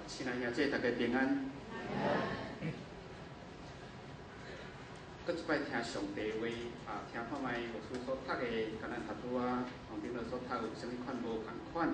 亲爱兄弟，大家平安。搁一摆听上帝话听看卖牧师所读的，甲咱读拄旁边所读有啥物款无同款？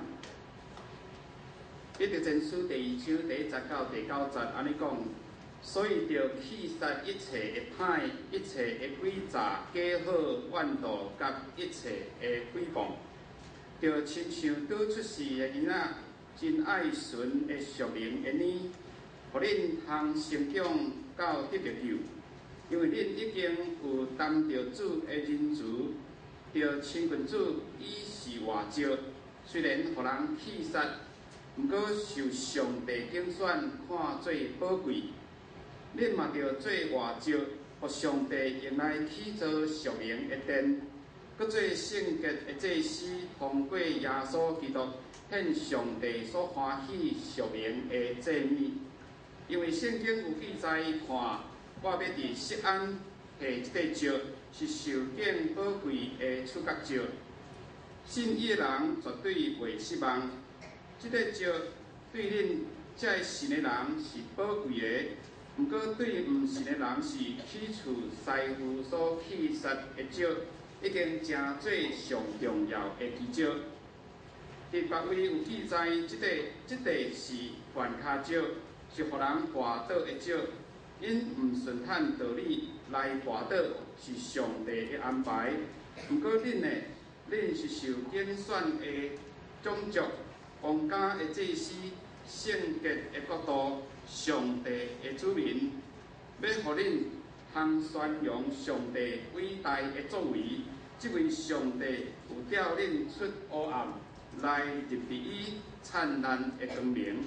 彼得前书第2章第1节到第9节安尼讲，所以着弃杀一切的歹，一切的诡诈、假好、怨妒，甲一切的诽谤，着亲像倒出世的囡仔，真爱纯的属灵的呢，互恁通成长到得着救。因为恁已经有担着主的仁慈，着亲近主已是外招，虽然互人弃杀，毋过受上帝拣选，看做宝贵。恁嘛着做外招，互上帝用来起造属灵的殿，搁做圣洁的祭司，通过耶稣基督献上帝所欢喜属灵的祭物。因为圣经有记载看。我要伫锡安下一块石，是受敬宝贵的出角石。信伊的人绝对袂失望。这块石对恁这信的人是宝贵的，毋过对毋信的人是起厝师傅所弃杀的石，已经成做上重要的奇石。伫别位有记载，这块是换骹石，是互人滑倒的石。因毋顺坦道理来滑倒，是上帝的安排。毋过恁是受拣选的种族，皇家的祭司，圣洁的国度，上帝的子民，要互恁通宣扬上帝伟大的作为。这位上帝有调恁出黑暗，来入伫伊灿烂的光明。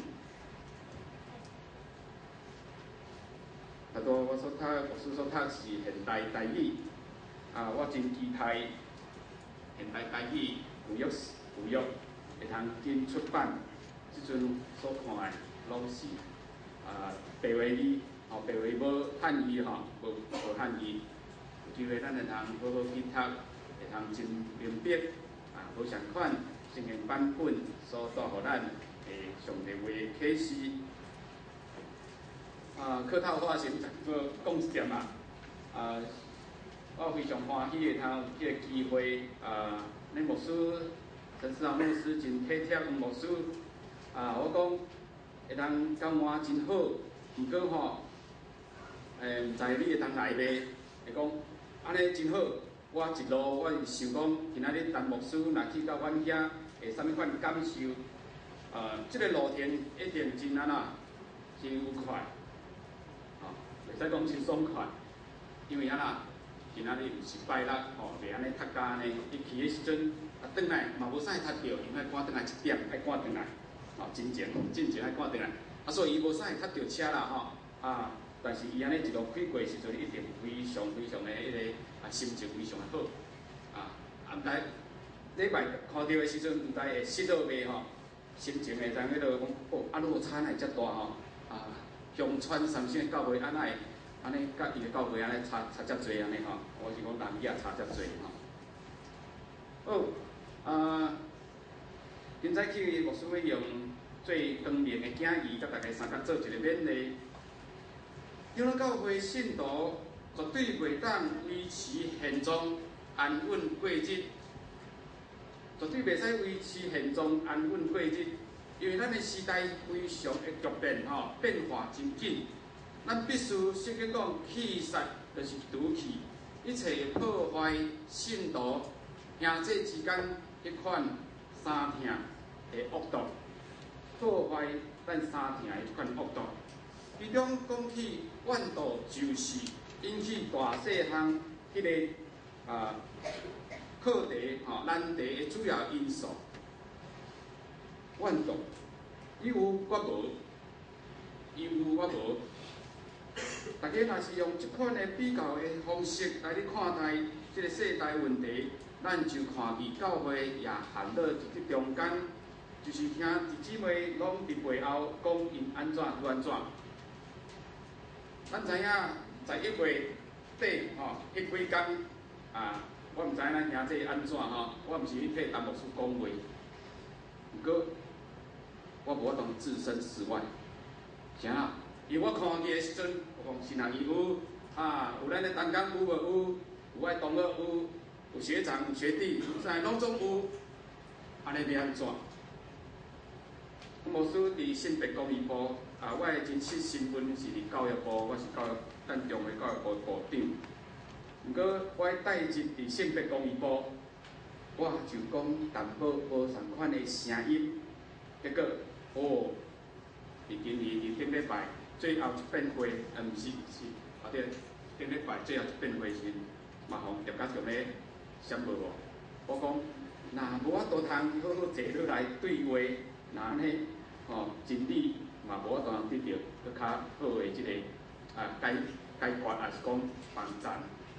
我所读，牧师所读是现代台语，我真期待现代台语有约会通紧出版。即阵所看的拢是白话语，白话无汉语无汉语。有机会咱会通好好去读，会通真明白好相款圣经版本所带互咱的上帝话的启示。客套话先做讲一点我非常欢喜会通有这个机会，恁牧师陈思豪牧师真体贴，牧师我讲会通交换真好，毋过毋知你会通来袂？会讲安尼真好，我一路我是想讲，今仔日陈牧师若去到阮遐，会啥物款感受？这个路程一定真真愉快。袂使讲真爽快，因为今仔日毋是拜六，袂安尼读家呢。伊去的时阵转来嘛无啥会读到，因为赶转来1点，爱赶转来，真前爱赶转来。所以伊无啥会读到车啦，但是伊安尼一路开过的时阵，一定非常的迄个心情非常的好。毋知礼拜看到的时阵，毋知会失落袂心情会当迄落讲，落差哪会遮大乡村三线教会安尼，甲伊个教会安尼差遮济安尼我是讲人伊也差遮济好，今早去牧师要用最光明的敬意，甲大家三甲做一个勉励。长老教会信徒绝对袂当维持现状安稳过日，绝对袂使维持现状安稳过日。因为咱的时代非常的巨变，变化真紧，咱必须先去讲弃杀，就是除去一切破坏信徒兄弟之间迄款三痛的恶毒，破坏咱三痛的迄款恶毒。其中讲起怨妒，就是引起大细项迄个课题难题的主要因素。怨妒，伊有我无，伊有我无。大家若是用这款的比较的方式来看待这个世代问题，咱就看见教会也陷落伫这中间，就是听弟姊妹拢伫背后讲因安怎就安怎。咱知影11月底迄几天我毋知咱兄弟安怎我毋是去替陈牧师讲话，不过。我无法当置身事外， 啥啦？伊我看伊的时阵，我讲是人伊有有咱的同工有无？有爱同学有学长有学弟，啥拢总有，安尼要安怎？牧师伫性别公益部我的真实身份是伫教育部，我是咱中的教育部部长。毋过我的代志伫性别公益部，我就讲淡薄无同款的声音，结果伫今年伫顶礼拜最后一遍会，毋是，后头顶礼拜最后一遍会时，嘛互叶家强咧闪无我。我讲，若无法度通好好坐落来对话，若安尼真理嘛无法度通得到更较好的即个解决，也是讲帮赞。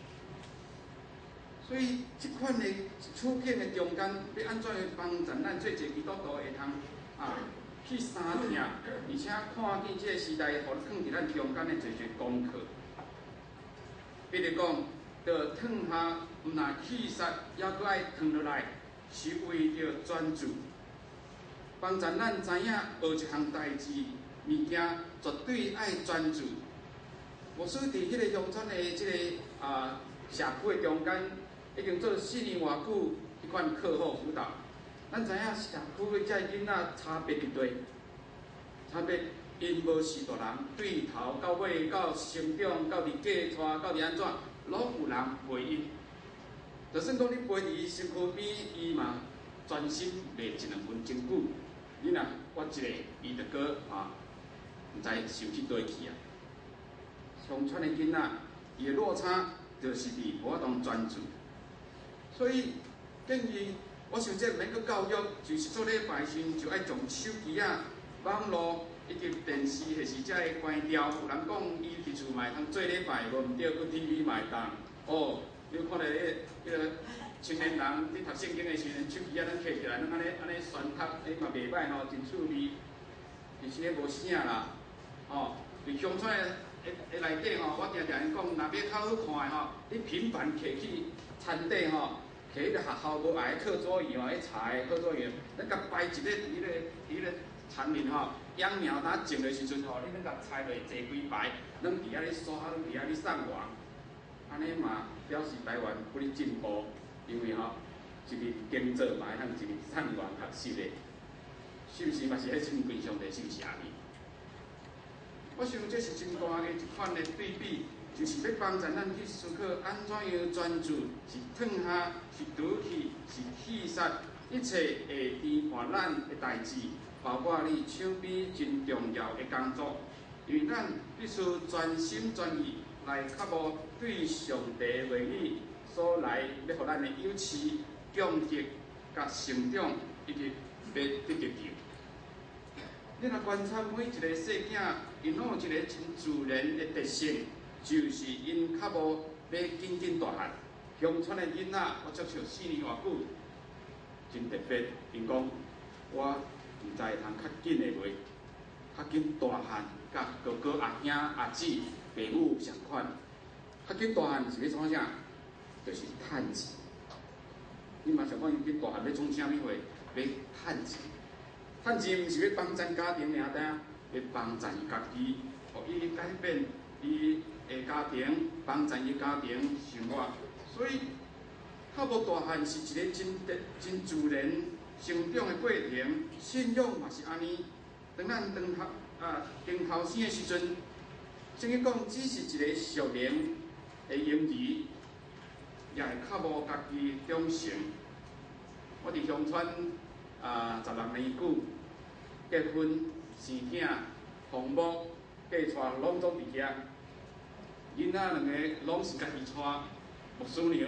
所以，即款的处境的中间，要安怎去帮助咱做一个基督徒会通去三听，而且看见即个时代，互放伫咱中间的一功课。比如讲，着躺下，毋若气煞，还阁爱躺落来，是为着专注。帮助咱知影学一项代志，物件绝对爱专注。牧师伫迄个乡村的即个社区的中间，已经做4年偌久迄款课后辅导。咱知影社区的遮囡仔差别伫对，差别因无是大人，对头到尾到成长到伫嫁娶到伫安怎，拢有人陪伊。就算讲你陪伫伊身躯边，伊嘛专心袂1、2分钟久。你若我一个，伊就搁毋知受去倒去啊。乡村的囡仔，伊的落差就是伫无法度专注。所以建议，我想这免去教育，就是做礼拜时就爱从手机网络以及电视或是遮个关掉。有人讲伊伫厝嘛会通做礼拜，无毋对，去 TV 嘛会当。你看到迄个青年人伫读圣经的时阵，手机咱摕起来，咱安尼宣读，嘛袂歹吼，真趣味。而且无啥啦，伫乡村的内底我常常讲，若要较好看的你频繁摕去餐底摕迄个学校无爱的课桌椅迄茶的课桌椅，咱甲摆一个伫咧田面秧苗呾种的时阵你咱甲菜落坐几排，咱伫遐咧刷，咱伫遐咧送外，安尼嘛表示台湾不哩进步，因为一日耕作嘛会通一日送外学习的，是毋是嘛是迄真规上帝是毋是安尼？我想这是真大的一款的对比，就是要帮助咱去思考安怎样专注，是躺下，是倒去，是气煞，一切会颠覆咱的代志，包括你手边真重要的工作，因为咱必须专心专意来确保对上帝的话语所来要互咱的友持、供给、甲成长，以及要得着。你若观察每一个细囝，因拢有一个真自然的特性，就是因较无要紧大汉。乡村的囡仔，我接触4年偌久，真特别。因讲我毋知会通较紧的袂，较紧大汉，甲哥哥阿兄阿姊父母相款。较紧大汉是要创啥？就是趁钱。你嘛想讲因紧大汉要创啥物货？要趁钱。趁钱毋是要帮衬家庭尔单，要帮衬伊家己，互伊改变伊的家庭，帮衬伊家庭生活。所以，较无大汉是一个真自然成长的过程，信仰嘛是安尼。当咱顶头生的时阵，圣经讲只是一个熟龄的婴儿，也会较无家己长成。我伫乡村16年久。结婚、生囝、父母、嫁娶，拢总伫遐。囡仔2个拢是家己带，牧师娘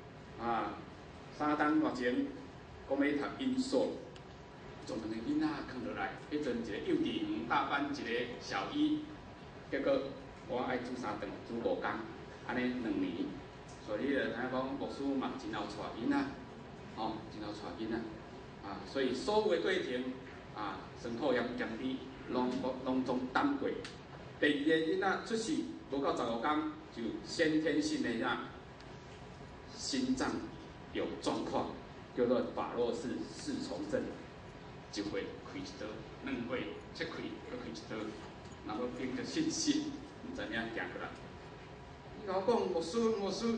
3冬偌前讲要读音所，从2个囡仔放落来，迄阵一个幼稚园大班，一个小一，结果我爱煮3顿，煮5工，安尼2年，所以就听讲牧师嘛真好带囡仔，真好带囡仔，所以所有的过程。生讨厌咸甜，拢总担过。第2个囡仔出世无到15天，就先天性的心脏有状况，叫做法洛氏4重症。1回开1刀，2回切开，搁开1刀。 若要凭着信心，毋知影行过来。伊甲我讲，牧师，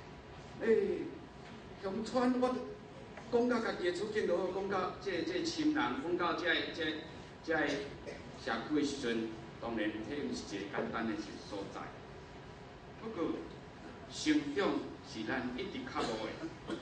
乡村我讲到家己的处境如何，讲到这亲人，讲到这社区的时阵，当然，迄毋是一个简单的所在。不过，成长是咱一直靠路的。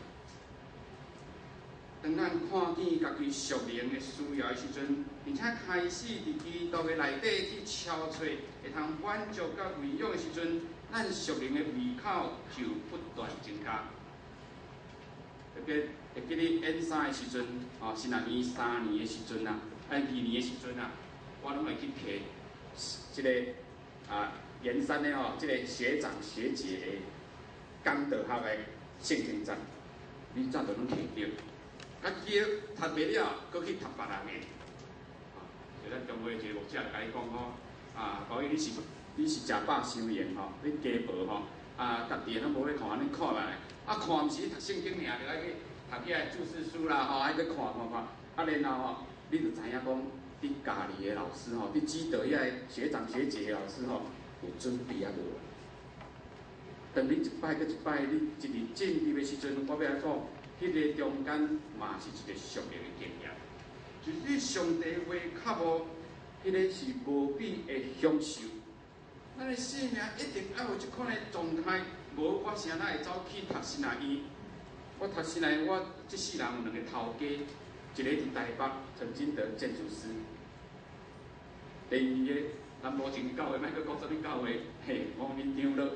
当咱看见家己属灵的需要的时阵，并且开始伫基督的内底去敲找，会通满足甲喂养的时阵，咱属灵的胃口就不断增加。特别会记咧演衫的时阵，是那年3年的时阵啊，2年的时阵啊，我拢会去摕即个盐山的即个学长学姐的讲道学的圣经章，你早就拢摕着。啊，叫读袂了，搁去读别人的。就咱中华一个牧者甲你讲讲伊你是食饱伤盐你家无家己拢无咧看，你看来，看毋是读圣经尔，就爱去读起来注释书啦爱去看。然后你就知影讲，你家里的老师你指导遐个学长学姐的老师有准备啊无？等你一摆搁一摆，你一日进入的时阵，我要来讲。迄个中间嘛是一个属灵的经验，就是上帝话较无，迄个是无比的享受。咱的生命一定要有即款的状态，无我啥会走去读新南医。我读新南医，我即世人有2个头家，一个伫台北陈金德建筑师，第2个南部前教会，莫搁讲什么教会，王明长老，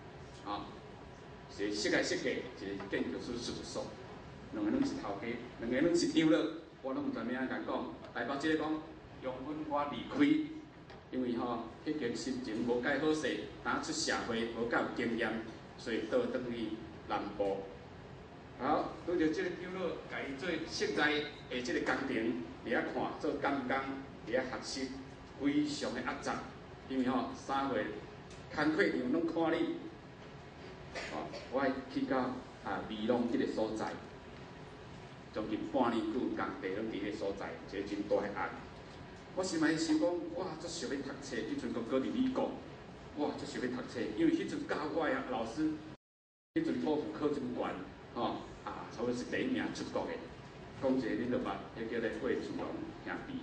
是设计，一个建筑师事务所。2个拢是头家，2个拢是长老，我拢毋知影甲讲。台北即个讲，容阮我离开，因为迄间心情无介好势，当出社会无介有经验，所以倒转去南部。好，拄着即个长老，家己做现在的即个工程，伫遐看做监工，伫遐学习，非常的压榨，因为3月工课场拢看你，我爱去到美浓即个所在。将近半年久，工地拢伫迄个所在，一个真大的案。我心内想讲，哇，足想要读册，迄阵搁伫美国，哇，足想要读册，因为迄阵教我的老师，迄阵托福考真悬，差不多是第1名出国的。讲一个恁就捌，迄叫做桂子龙兄弟，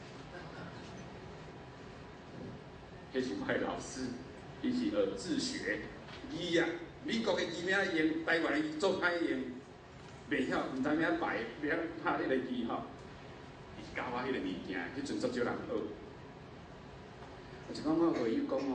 迄是我的老师，伊是学自学，字美国的字名用，台湾的字做歹用。袂晓，毋知影摆，袂晓拍迄个字伊是教我迄个物件，迄阵足少人学。有一讲我回伊讲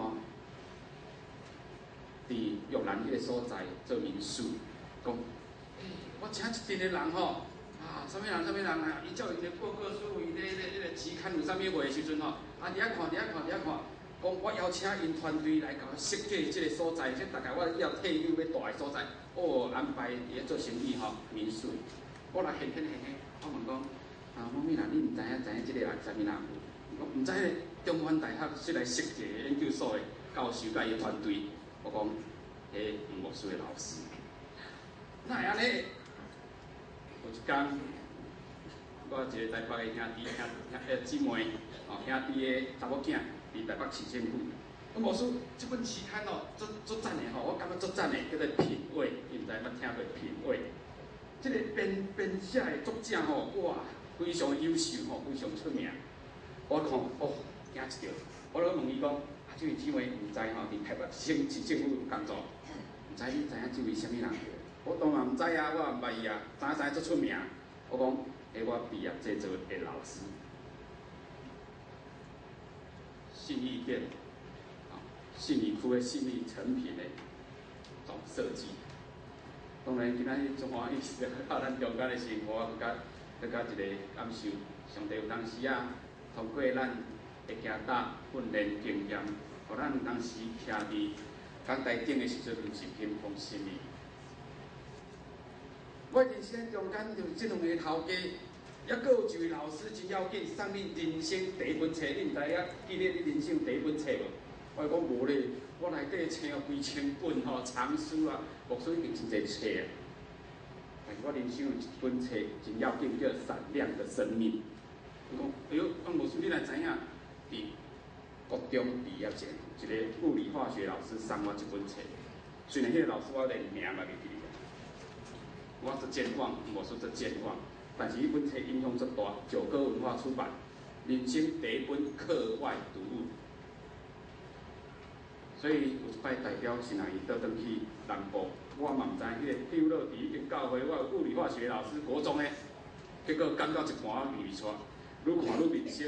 伫玉兰迄个所在做民宿，讲，我请一阵的人啥物人啊，伊照伊的报告书，伊迄个期刊有啥物话的时阵伫遐看，讲我邀请因团队来甲我设计即个所在，即大概我以后退休要住的所在。安排伊做生意民宿。我来现，我问讲，某咪人，你毋知影即个人啥物人？我毋知咧，中原大学出来设计研究所的教授甲伊团队。我讲，吴牧师的老师，哪会安尼？有一天，我一个台北的兄弟、姊妹、兄弟的查某囝。伫台北市政府，牧师这本期刊足赞的我感觉足赞的，叫做品味，你毋知捌听过品味？这个编写的作者哇，非常优秀非常出名。我看惊一跳，我咧问伊讲，这位姊妹毋知伫台北市政府有工作，毋知你知影这位啥物人？我当然毋知啊，我也毋捌伊啊，知影足出名。我讲，我毕业制作的老师。信义店，信义区的信义成品的总设计。当然，今仔日中华意识到咱中间的生活，佮一个感受，上帝有当时通过咱的行踏训练经验，互咱当时徛伫讲台顶的时阵，是平风顺利。我人生中间就这2个头家。还佫有一位老师真要紧，送你人生第1本册，你毋知影？记得你人生第1本册无？我讲无咧，我内底册几千本藏书牧师已经真侪册啊。但是我人生有一本册真要紧，叫《闪亮的生命》。我讲，哎呦，牧师你若知影，伫国中毕业前，一个物理化学老师送我一本册，虽然迄个老师我连名嘛袂记得，我做健忘，无说做健忘，但是迄本册影响足大，九歌文化出版，人生第一本课外读物。所以有一摆代表是哪伊倒转去南部，我嘛毋知迄个丢落伫已经教会我物理化学老师国中诶，结果感到一盘味出，愈看愈面色。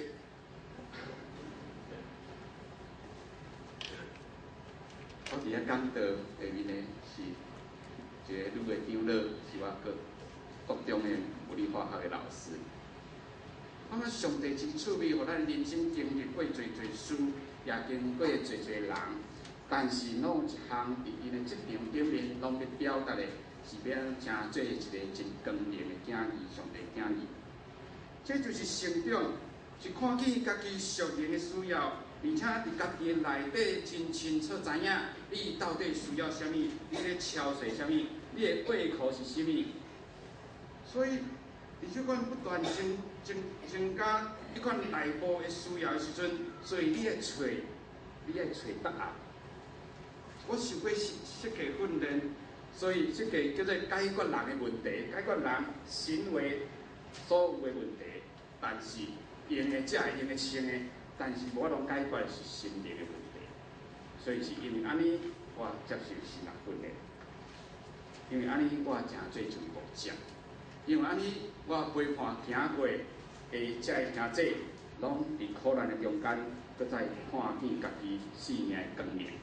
我伫遐讲到下面呢是一个女的长老，是我个国中诶物理化学诶老师。我感觉上帝真趣味，互咱人生经历过侪事，也经过侪人。但是，拢有一项伫因的职场顶面，拢要表达的是要真做一个真光明的囝儿，上帝囝儿。这就是成长，是看见家己属灵的需要，而且伫家己内底真清楚知影，你到底需要啥物，你咧敲碎啥物，你的胃口是啥物。所以，伫即款不断增加一款内部的需要的时阵，所以你爱找答案。我受过设计训练，所以设计叫做解决人的问题，解决人行为所有的问题。但是用的才会用的清的，但是无法通解决的是心灵的问题。所以是因为安尼，我接受神学训练。因为安尼，我真做一位牧者。因为安尼，我陪伴行过的遮个兄弟，拢伫苦难的中间，搁再看见家己生命的光明。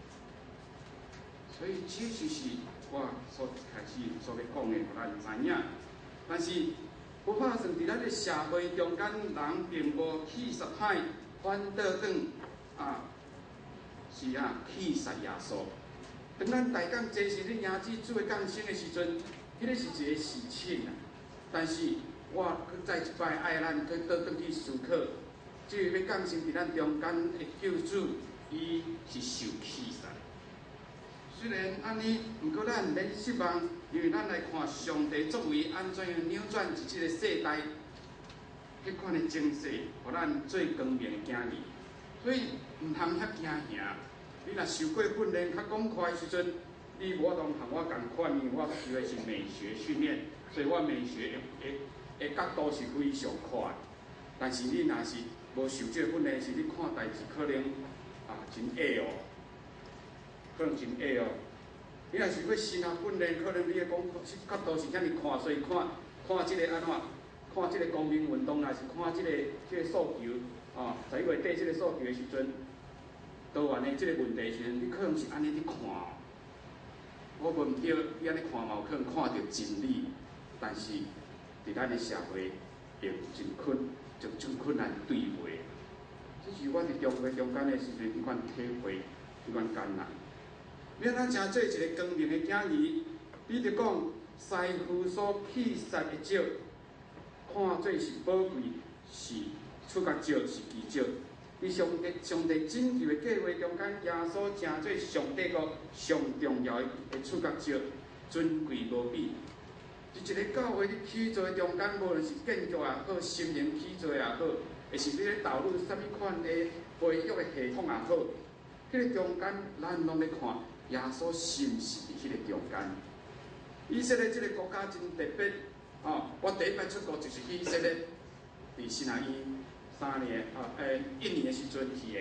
所以，这就是我所开始所要讲的，互咱知影。但是，不怕算伫咱的社会中间，人并无气杀歹，反倒转是气杀耶稣。当咱大讲这是恁爷子主的降生的时阵，迄个是一个事情啊。但是我搁再一摆爱咱搁倒转去思考，这个要降生伫咱中间的救主，伊是受气杀。虽然安尼，不过咱免失望，因为咱来看上帝作为安怎样扭转即个世代迄款的情势，互咱最光明的囝儿。所以毋通遐惊吓。你若受过训练较广阔的时阵，你无同和我共款，因为我受的是美学训练，所以我美学的角度是非常快。但是你若是无受这个训练，是你看代志可能真矮哦。可能真矮哦！你若是要神学训练，可能你的角度是遐尼看，所以看即个安怎，看即个公民运动，还是看即个诉求11月底即个诉求的时阵，台湾的即个问题时阵，你可能是安尼伫看哦。我问对，你安尼看嘛，有可能看到真理，但是伫咱的社会会真困难对话。这是我伫中会中间的时阵，迄款体会，迄款艰难。你咱真做一个光明的囝儿，你着讲师父所弃杀的石，看做是宝贵，是出甲石是奇石。伫上帝拯救的计划中间，耶稣真做上帝个上重要的出甲石，尊贵无比。伫一个教会你起做中间，无论是建筑也好，心灵起做也好，还是你咧导入啥物款的培育的系统也好，迄个中间咱拢咧看。耶稣是毋是伫迄个中间？以色列这个国家真特别我第一摆出国就是去以色列，伫西奈伊1年的时阵去的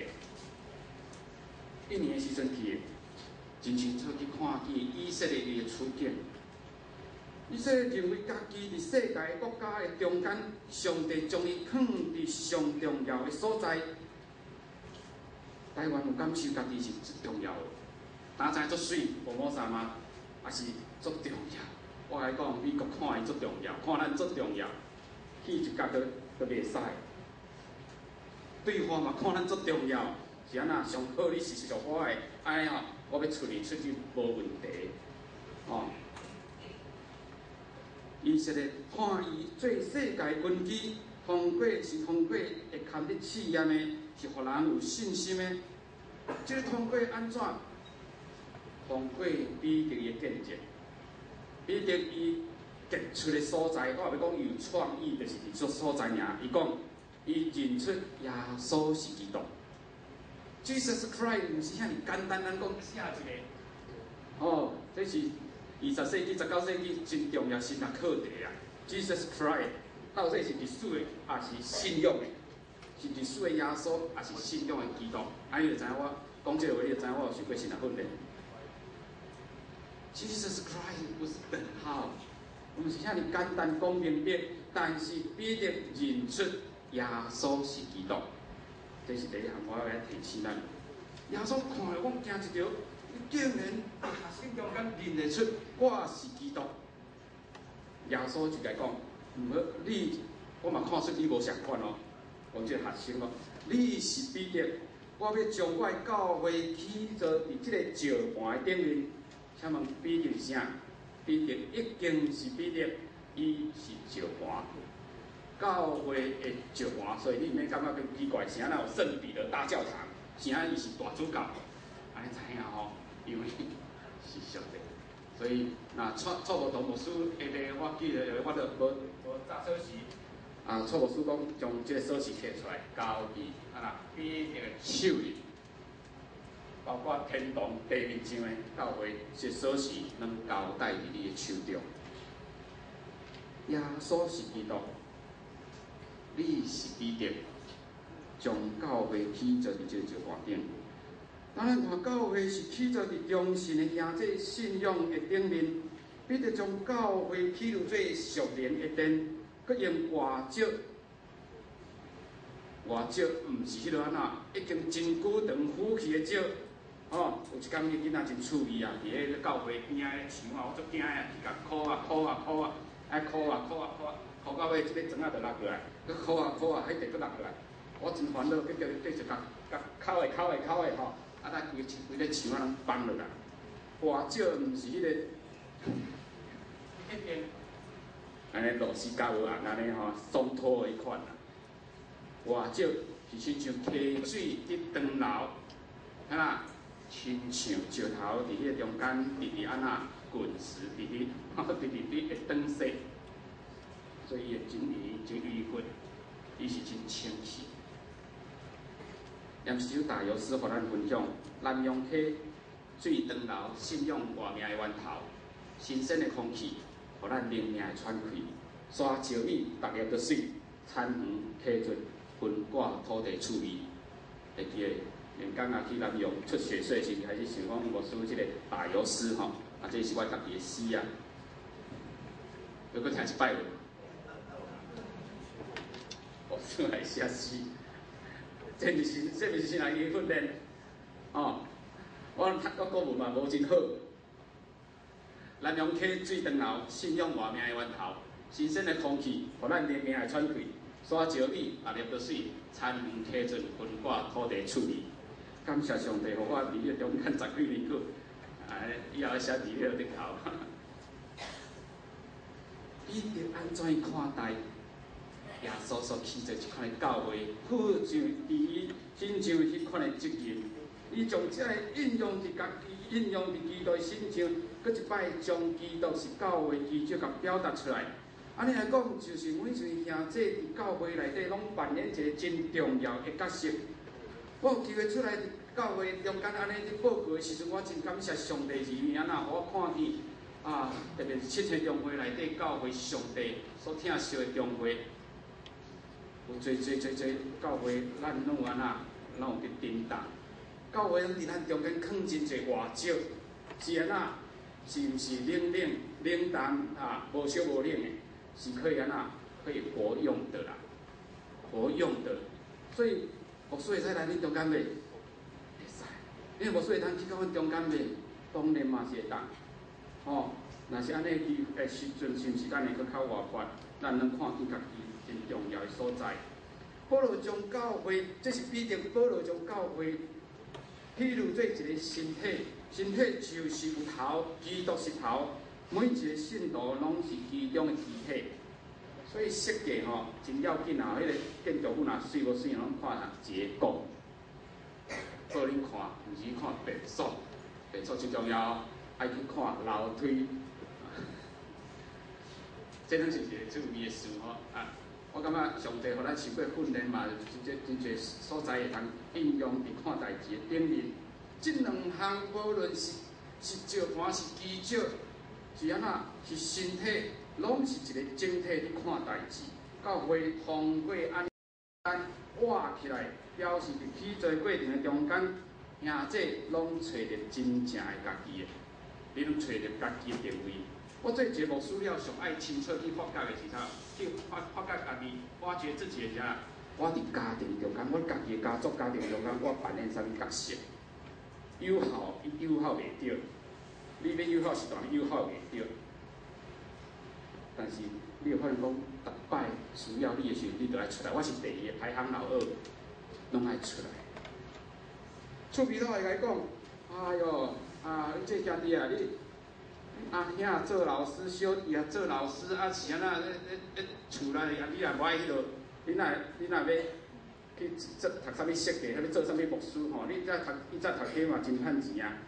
，1年的时阵去的，真清楚去看见以色列伊的处境。以色列认为家己伫世界国家的中间，上帝将伊放伫上重要的所在。台湾有感受家己是最重要的。哪知足水，无某啥吗？也是足重要。我来讲，美国看伊足重要，看咱足重要，去一角都袂使。对方嘛看咱足重要，是安那上好你是上好诶，哎呀，我要出去无问题。以色列看伊做世界根基，通过会堪得试验诶，是互人有信心诶。这个通过安怎？通过彼得的见证，彼得伊杰出的所在，我也要讲伊有创意，就是伫所在尔。伊讲，伊认出耶稣是基督， Jesus Christ 唔是遐尼简单，咱讲写一个。哦，这是20世纪、19世纪真重要神学课题啊。Jesus Christ 到底是历史的，还是信仰的？是历史的耶稣，还是信仰的基督？你就知影我讲这个话，你就知影我有受过神学训练。Jesus Christ 不是等号，唔是遐尼简单讲明白，但是必得认出耶稣是基督。这是第一项，我要来提醒咱。耶稣看到我行一条，伊竟然学生中间认得出我是基督。耶稣就甲讲，唔好你，我嘛看出你无相款哦。讲这个学生哦，你是彼得，我要将我的教会起做伫即个石盘的顶面。请问彼得是啥？彼得已经是彼得，伊是石盘。教会的石盘，所以你毋免感觉更奇怪，啥哪有圣彼得大教堂？啥伊是大主教？安尼知影吼？因为是上帝，所以那错误同牧师下面我记得，我就无查锁匙。错误师讲将这个锁匙摕出来，交伊彼得的手里，包括天堂地面上的教会，这锁匙能交代伫你的手中。耶稣是基督。你是彼得，将教会起做伫这石盘顶。当然看教会是起做伫忠信的兄弟信仰的顶面，彼得将教会起入做属灵的殿，佮用外石，外石毋是迄落安那，已经真久长腐去的石。哦，有一工迄囡仔真趣味啊，伫迄个教会边仔咧墙啊，我足惊啊，伊甲哭啊哭啊哭啊，爱哭啊哭啊哭啊。哭到尾，即个砖仔就落下来，佮哭啊哭啊，迄地佫落下来。我真烦恼，佮对一甲哭的吼，咱规个墙仔拢崩落来。外石毋是迄个，迄边安尼螺丝胶啊，安尼吼松脱的迄款啊。外石是亲像溪水伫长流，亲像石头伫迄个中间，直安那滚石，直会长细。所以伊会真迂回，伊是真清晰。念首大有诗，互咱分享：南阳溪水长流，信仰活命的源头。新鲜的空气，互咱灵命的喘气。山石米逐粒都水，田园溪水分挂土地趣味。会记个，连刚去南阳出雪水时，开始想讲无输即个大有诗吼，这是我家己的诗啊。要搁听一摆无？我出来写诗，这毋是谁来去训练？哦，我国文嘛无真好。南阳溪水长流，信仰活命的源头。新鲜的空气，互咱灵命的喘气。山石米也入到水，田园溪水分挂土地趣味。感谢上帝，互我伫迄中间10几年久，以后写伫迄个顶头。彼得安怎看待？耶稣所起做一款的教会，好像伊亲像迄款的责任，伊将这个应用伫家己，应用伫基督的身上，搁一摆将基督是教会基础甲表达出来。安尼来讲，就是每一位兄弟伫教会内底拢扮演一个真重要的角色。我有机会出来伫教会中间安尼伫报告的时阵，我真感谢上帝是安那，互我看见特别是七星教会内底教会上帝所疼惜的教会。有做教会，咱拢有安那，拢有伫叮当。教会拢伫咱中间放真侪外石，是安那，是毋是冷淡无烧无冷的，是可以安那，可以活用的啦，活用的。所以牧师会使来恁中间袂？会使。因为牧师会当去到阮中间袂？当然嘛是会当。若是安尼的时阵，是毋是咱会搁较活泼？咱能看见家己。真重要的所在。保罗将教会，这是彼得保罗将教会比喻做一个身体，身体就是有头，基督是头，每一个信徒拢是其中的肢体。所以设计真要紧啊！迄个建筑物水无水，拢看结构。好恁看，毋是看便所，便所真重要，爱去看楼梯。这拢是一个趣味的事我感觉上帝互咱受过训练嘛，真侪所在会通应用伫看代志的顶面。即两项无论是石盘是基石，是安怎是身体，拢是一个整体伫看代志。教会通过安尼活起来，表示伫起做过程的中间，兄姐拢找着真正的家己的，你拢找着家己的定位。我做节目资料上爱清楚去发觉的是啥？去发觉家己，挖掘自己的啥？我伫家庭中间，我家己的家族家庭中间，我扮演啥物角色？有效，伊有效袂着。你要有效时段，有效袂着。但是你有可能讲，逐摆需要你的时候，你就爱出来。我是第二个排行老二，拢爱出来。厝边头会甲伊讲，哎哟，你这兄弟啊，你阿兄做老师，小弟啊做老师，是安那厝内你也无爱迄落，你若要去读啥物设计，要做啥物牧师吼，你早读起嘛真趁钱啊。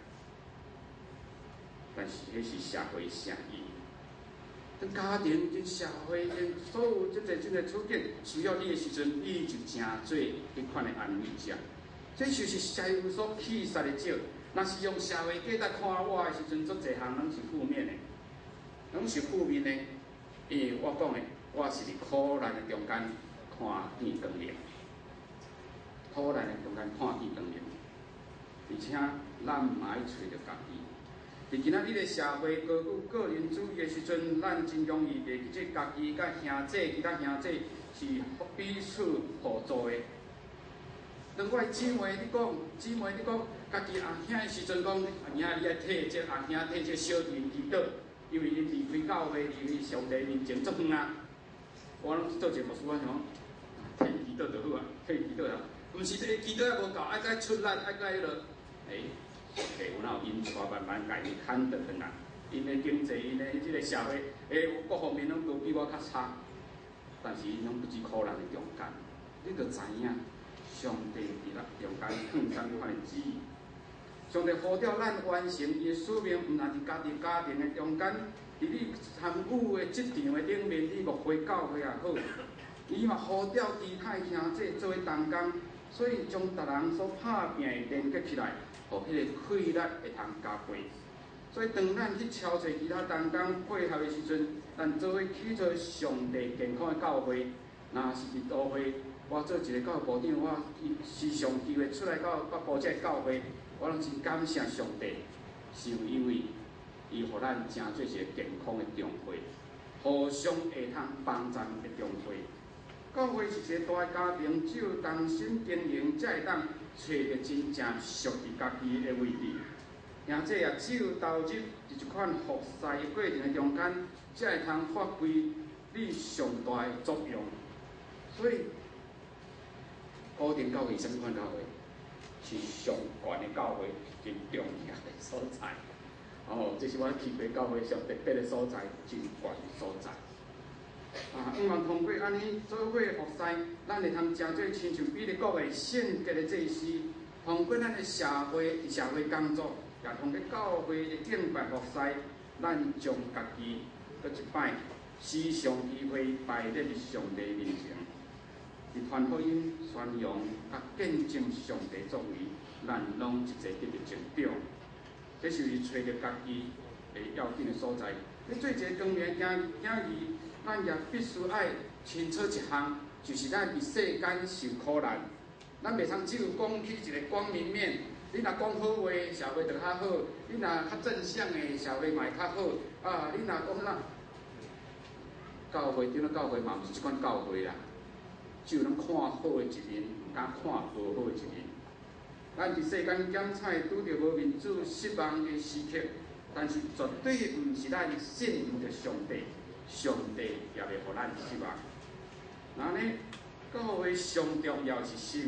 但是迄是社会声音，咱家庭、咱社会、咱所有即个处境需要你的时阵，你就真做迄款的安慰者。这就是社会所气煞的少。若是用社会价值看我的时阵，足侪项拢是负面的，拢是负面的。因为我讲的，我是伫苦难的中间看见光明，苦难的中间看见光明。而且咱嘛爱找着家己。伫今仔日的社会高举个人主义的时阵，咱真容易袂记即家己甲兄弟、其他兄弟是彼此互助的。当我姊妹你讲，家己阿兄的时阵讲，兄你爱替这阿兄替这小弟祈祷，因为因离开教会，离开上帝面前足远啊。我拢做一个牧师，我想讲，替祈祷就好啊，替祈祷啊。毋是祈祷还无够，爱再出力，爱再迄落，有哪有因带慢慢家己牵倒转来，因的经济，因的即个社会，各方面拢都比我较差，但是因拢不知苦难的中间，你着知影。上帝伫咱中间放咱款的旨意，上帝呼召咱完成伊的使命，毋但伫家庭的中间，伫你参与的职场的顶面，你牧会教会也好，伊嘛呼召其他兄弟做伙同工，所以将逐人所拍拼的连接起来，互迄个快乐会通加倍。所以当咱去超找其他同工配合的时阵，咱做伙起做上帝健康的教会，若是伫都会。我做一个教部长，我时常机会出来到布这教会，我拢真感谢上帝，是因为伊互咱成做一个健康的教会，互相会通帮助的教会。教会是一个大家庭，只有同心经营，才会当找到真正属于家己的位置。兄弟也只有投入伫一款服侍的过程的中间，才会通发挥你上大的作用。所以。固定教会什么款教会？是上悬的教会，真重要的所在。这是我去过教会上特别的所在，真悬的所在。希望通过安尼做伙服侍，咱会通真做亲像彼得国的圣洁的祭司，通过咱的社会工作，也通过教会的敬拜服侍，咱将家己搁一摆时常机会摆在上帝面前。伫传福音、宣扬、甲见证上帝作为，咱拢一齐得到成长。这就是找到家己的要紧的所在。你做一个光明的囝儿，咱也必须爱清楚一项，就是咱伫世间受苦难，咱袂通只有讲起一个光明面。你若讲好话，社会就较好；你若较正向的，社会嘛会较好。你若讲啥，教会顶了教会嘛，毋是即款教会啦。只有咱看好的一面，毋敢看无好的一面。咱伫世间检采拄着无民主、失望的时刻，但是绝对毋是咱信任着上帝，上帝也袂互咱失望。那呢，教会上重要是啥物？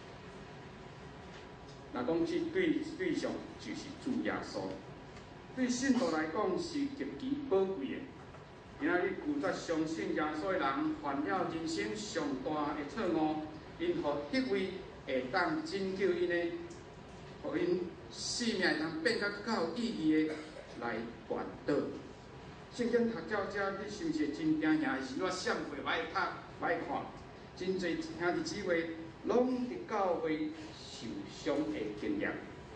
若讲起对象就是主耶稣，对信徒来讲是极其宝贵的。今仔日拒绝相信耶稣的人，犯了人生上大的错误，因互迄位会当拯救因的，互因生命通变甲较有意义的来传导。圣经读到这，你是毋是真惊吓？是我闪过歹读， 歹看，真侪兄弟姊妹拢伫教会受伤的经验。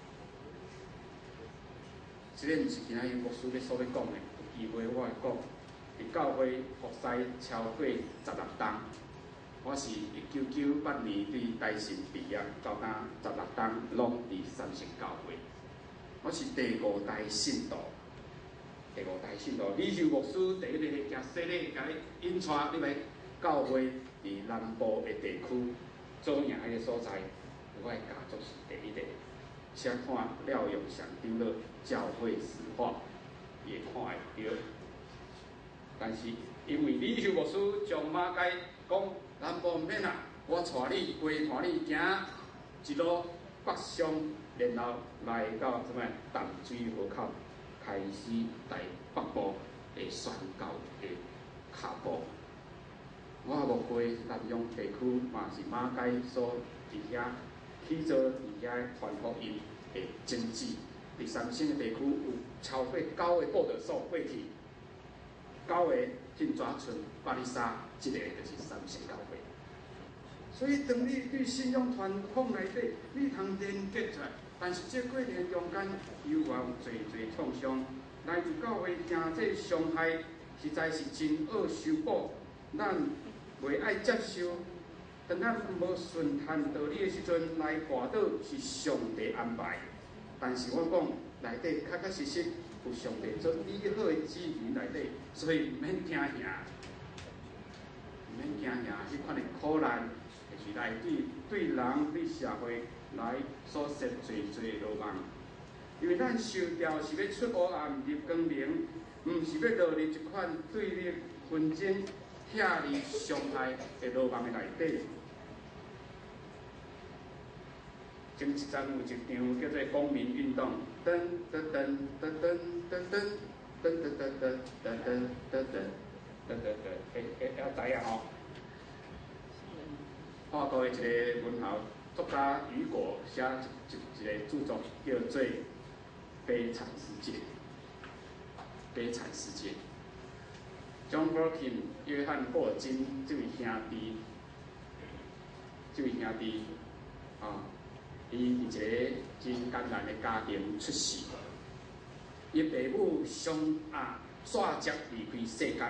这个毋是今仔日牧师咧所要讲的，有机会我会讲。伫教会服侍超过16冬，我是1998年对大神毕业，到今16冬拢伫三圣教会。我是第5代信徒，第5代信徒。李秀牧师第一个行洗礼，甲你引带你来教会伫南部的地区做赢迄个所在，我的家族是第一个。且看廖永祥长老教会史话，也看会到。但是因为李秀牧师将马街讲南部毋免啦，我带你陪伴你行一路北上，然后来到什么淡水河口，开始在北部的宣教的脚步。我也无回南洋地区，嘛是马街所伫遐去做伫遐传福音的经济。第三省的地区有超过9个报道所过去。9个新抓村巴里沙，这个就是三圣教会。所以，当你对信仰传统内底，你通连接出来，但是这过程中间有偌有侪创伤，来自教会行这伤害，实在是真恶修补。咱袂爱接受，当咱无顺探道理的时阵，来跋倒是上帝安排。但是我讲内底确确实实。有上帝做美好的旨意内底，所以毋免惊吓，毋免惊吓，迄款的苦难，就是来对人、对社会来所设最罗网。因为咱受调是要出黑暗入光明，毋是要落入一款对立、纷争、遐离、伤害的罗网的内底。前一阵有一场叫做公民运动，噔噔噔噔噔噔噔噔噔噔噔噔噔噔噔，要知影吼。法国的一个文豪作家雨果写一个著作叫做《悲惨世界》。悲惨世界。John Birkin 约翰霍尔金这位兄弟，啊。伊伫一个真艰难的家庭出世，伊父母相煞接离开世间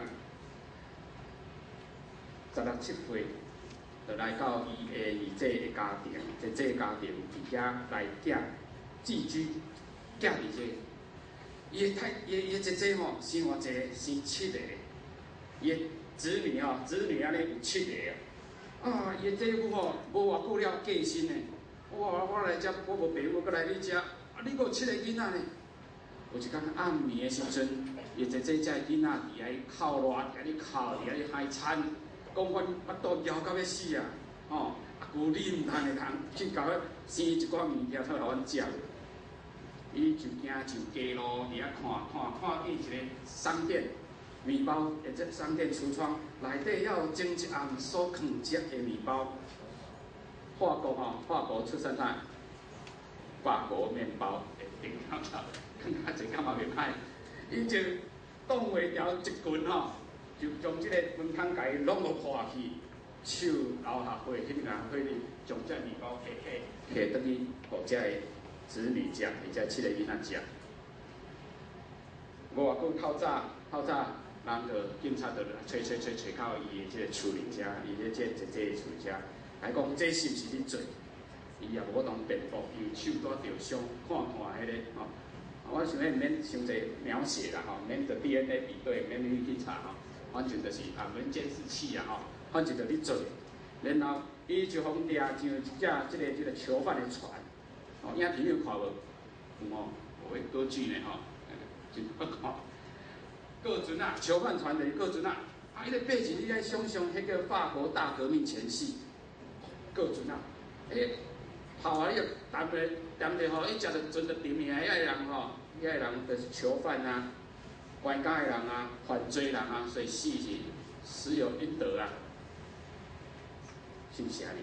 ，16、17岁就来到伊的二姐的家庭，这个家庭伫遐来寄居，寄伫这。伊的姐姐吼生偌济，生7个，伊的子女安尼有7个啊，伊的姐夫吼无偌久了过身呢。我来遮，我无朋友，我来你遮，你阁有7个囡仔呢。有一天暗暝的时阵，伊姐姐才囡仔伫遐哭热，伫遐哭，伫遐嗨惨，讲阮腹肚枵到要死啊！吼，牛你毋通会通去甲我生一寡物件，通互阮食。伊就行上街路，伫遐看见一个商店，面包，这商店橱窗内底还有蒸一暗所藏食的面包。法国出生在法国面包的顶头头，更加一感觉袂歹。伊就挡袂牢一棍吼，就将这个饭桶甲伊拢破去，手留下血，迄个血里将这面包下倒去，互这个子女食，而且7个囡仔食。无偌久透早，人就警察就找到伊的这个厝里遮，伊的这姐姐的厝遮。来讲，这是毋是你做？伊也无当辩驳，伊手拄着伤，看迄个吼。我想要免伤济描写啦吼，免着 DNA 比对，免你去查吼。反正就是免监视器啊吼，反正着你做。然后伊就互掠上一架这个囚犯的船，哦，影片有看无？有哦，有诶，多剧呢吼，真好看。各船啊，囚犯船的各船啊，伊个背景你爱想象，迄个法国大革命前夕。各船啊，跑啊！你就谈着吼，伊食着船着沉去，遐个人吼，遐个人就是囚犯啊，关家的人啊，犯罪人啊，所以死是死有应得啊，是毋是安尼？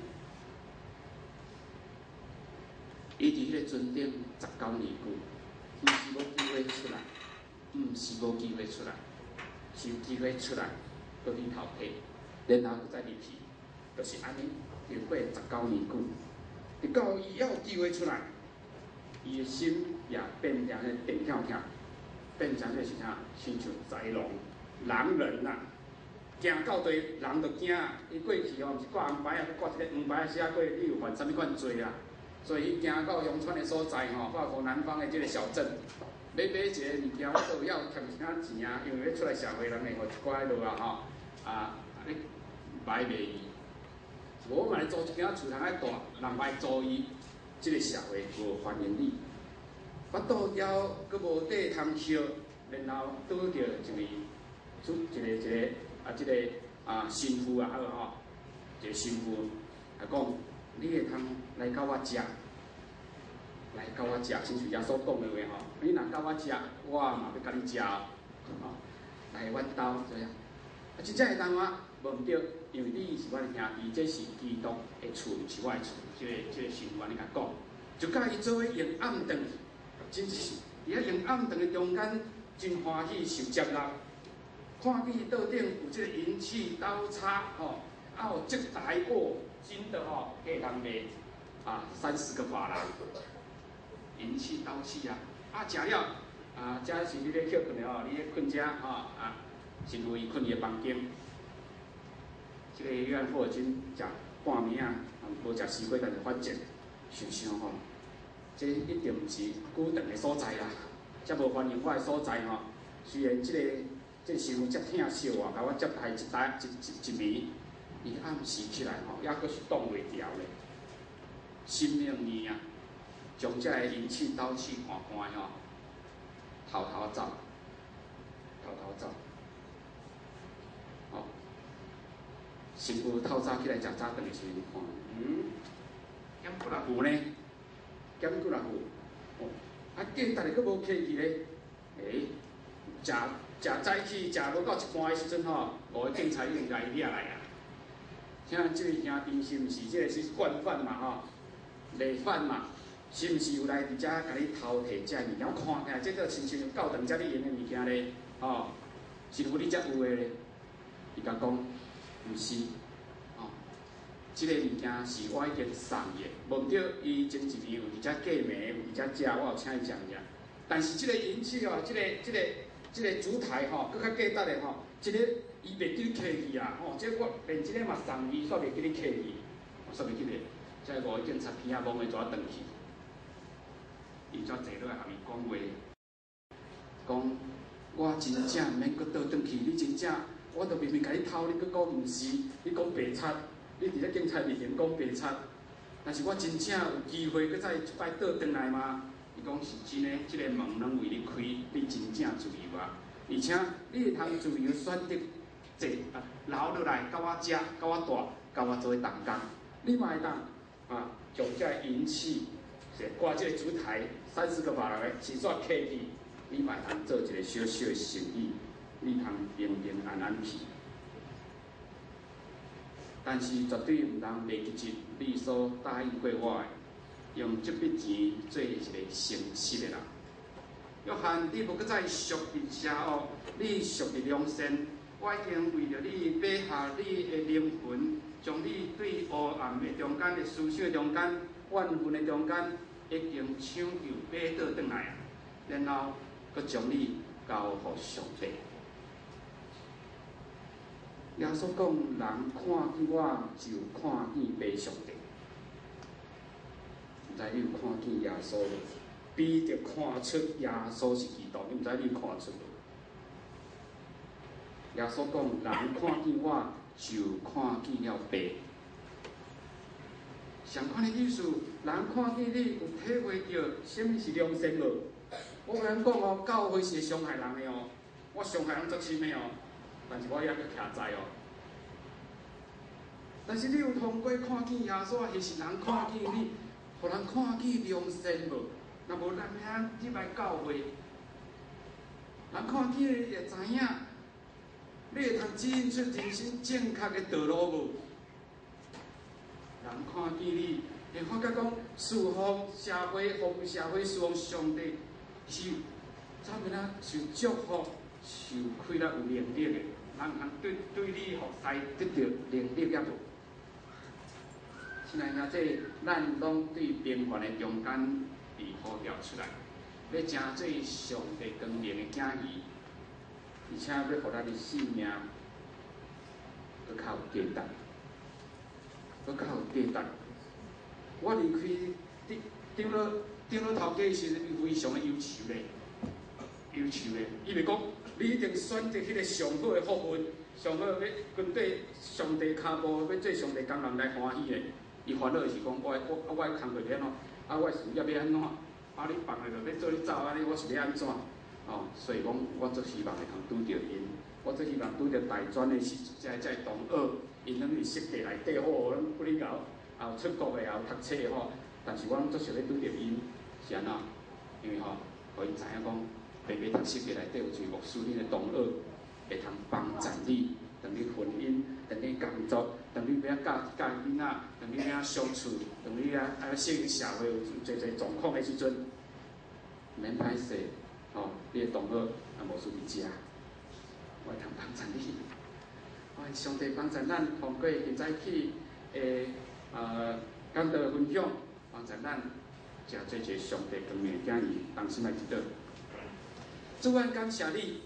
伊伫迄个船顶19年久，毋是无机会出来，毋是无机会出来，是有机会出来，搁去头家。 然后再入去，就是安尼，就过19年久。直到伊要有机会出来，伊的心也变成个电跳跳，变成个是啥？亲像豺狼、狼人呐、行到地人就惊啊！伊过去哦，毋是挂红牌啊，挂一个黄牌写过，你有犯啥物款罪啊？所以伊行到阳川的所在吼，化国南方的这个小镇，要买一个物件，我都要欠一点钱啊，因为要出来社会，人会互一寡落啊吼，安尼歹卖伊。我嘛来租一间厝，通爱大，人歹租伊，这个社会无欢迎你。我倒了，佮无地通烧，然后拄着一个神父啊，吼，一个神父啊讲，你会通来甲我食，来甲我食，亲像耶稣讲的话吼，你若甲我食，我嘛要甲你食哦，来阮兜这样，真正会当啊，无毋对，因为你是阮的兄弟，这是基督的厝，毋是我的厝，这个神父安尼甲讲，就甲伊做伙用暗顿，真是伫遐用暗顿的中间，真欢喜受接纳。看见桌顶有这个银器刀叉，吼，有这台哦，真的吼，可以当卖30个法郎。银器刀器啊，食了这是你咧休困的吼，你咧困遮吼是为困伊的房间。这个约翰霍尔金食半暝无食西瓜，但是发现想吼，这一定毋是久长的所在啦，才无欢迎我的所在吼。虽然这师傅遮疼惜我，甲我接待一暝，伊暗时起来吼，抑阁是挡袂牢咧。心命年啊，将这个银器刀器看看吼，偷走。哦，师傅透早起来食早顿的时阵看，减几若户呢？减几若户？哦，价值佫无客气咧，食早起，食无到一半的时阵吼，5个警察已经甲伊掠来啊！像这个兄弟是毋是这个是惯犯嘛吼？累犯嘛？是毋是有来伫遮甲你偷摕这物件？我看起来这个亲像教堂遮你用的物件咧，吼，是乎你遮有诶咧？伊甲讲，毋是，吼，这个物件是我已经送伊诶，无对，伊前一年有伫遮过暝，有伫遮食，我有请伊食。但是这个银器哦，这个烛台吼，搁较价值的吼，这个伊袂记你客气啊，吼，这我连这个嘛送伊，煞袂记你客气，煞袂记咧。这5个警察鼻仔摸的抓转去，伊才坐落来和伊讲话，讲我真正免搁倒转去，你真正我都明明甲你偷，你搁讲毋是，你讲白贼，你伫咧警察面前讲白贼，但是我真正有机会搁再一摆倒转来吗？伊讲是真诶，这个门拢为你开，你真正自由啊！而且你会通自由选择留落来，甲我食，甲我住，甲我做同工，你嘛会当将这银器，挂这个烛台30个法郎的，是煞客气，你嘛会通做一个小小的生意，你通平平安安去。但是绝对毋通袂记住你所答应过我的。用这笔钱做一个诚实的人。约翰，你无搁再属于邪恶，你属于良善。我已经为着你买下你的灵魂，将你对黑暗的中间的思想的中间、怨恨的中间，已经抢救买倒转来，然后搁将你交予上帝。耶稣讲：人看见我，就看见爸上帝。毋知你有看见耶稣无？比着看出耶稣是基督，你毋知你有看出无？耶稣讲：人看见我，就看见了爸。上款的意思，人看见你有体会到什么是良善无？我甲咱讲哦，教会是会伤害人的哦，我伤害人足深的哦，但是我也阁徛在哦。但是你有通过看见耶稣，还是人看见你？互人看见良善无？若无咱遐入来教会，人看见你会知影，你会通指引出人生正确的道路无？人看见你，会发觉讲侍奉社会、服务社会、侍奉上帝，是怎么啦？受祝福、受开了有能力的，人对你服侍得到能力也无。亲爱兄弟，咱拢对平凡的中间被呼召出来，要成做上帝光明的囝儿，而且要互咱的性命，搁较有价值，搁较有价值。我离开长老头家的时阵，伊非常的忧愁咧，伊咪讲，你一定选择迄个上好的福分，上好要跟对上帝脚步，要做上帝工人来欢喜的。伊烦恼的是讲，我工作要安怎，我事业要安怎，你放下就要做你走安尼，我是要安怎？哦，所以讲，我最希望会通拄着因，我最希望拄着大专的时，才同学，因拢是设计内底好，拢不哩搞，也有出国的，也有读册的吼。但是我拢足想要拄着因，是安怎？因为吼，互因知影讲，白白读设计内底有一个牧师，恁的同学会通帮助你，当你婚姻，当你工作，当你要教囡仔，当你要相处，当你要适应社会有侪状况的时阵，免歹势，吼，你的同学也无输伫遮，我会通帮助你。我上帝帮助咱通过现在起讲道分享，帮助咱食做一个上帝光明的囝儿，同心来祈祷。主啊，感谢你。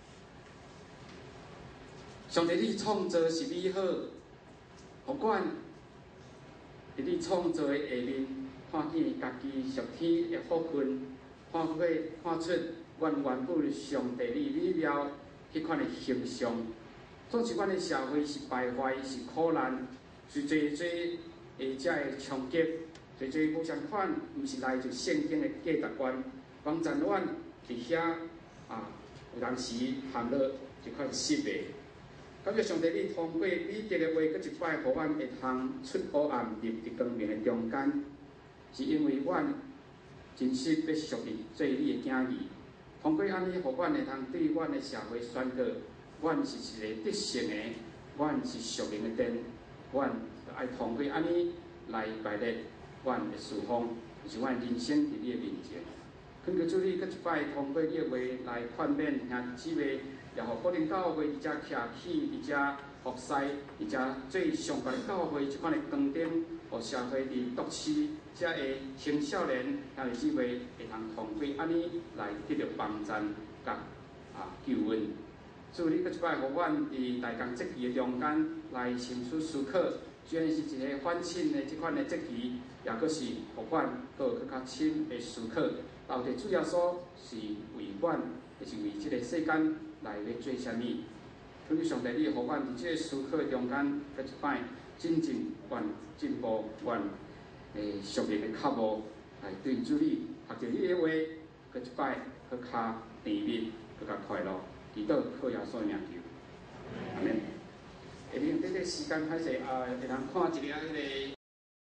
上帝，你创造是美好，不管伫你创造的下面，看见家己属天的福分，看出原本上帝你美妙迄款的形象。总是阮的社会是败坏，是苦难，是侪下遮的冲击，侪无相款，毋是来自圣经的价值观，帮助阮伫遐有当时陷落一款失败。感谢上帝，你通过美德的话，搁一摆，互阮会通出黑暗，入伫光明的中间，是因为阮真实要属于做你的囝儿。通过安尼，互阮会通对阮的社会宣告，阮是一个得胜的，阮是属灵的灯，阮就爱通过安尼来摆列阮的侍奉，就是阮人生伫你的面前。恳求主你搁一摆通过你的话来劝勉兄姊妹。也互福音教会伫遮徛起，伫遮服侍，伫遮做上界教会即款的光灯，互社会伫都市遮的青少年兄弟姊妹会通通过安尼来得到帮助甲救恩。主你搁一摆互阮伫大工节期的中间来深思思考，虽然是一个反省的即款的节期，也搁是互阮搁有较深的思考，到底主要所是为阮，还是为即个世间？来要做啥物？恳求上帝，你互阮伫即个思考中间，搁一摆真正愿进步，愿属灵的脚步来对主你，学着你的话，搁一摆搁较甜蜜，搁较快乐。祈祷靠耶稣的名求，阿免。下面这个时间开始会通看一个迄个。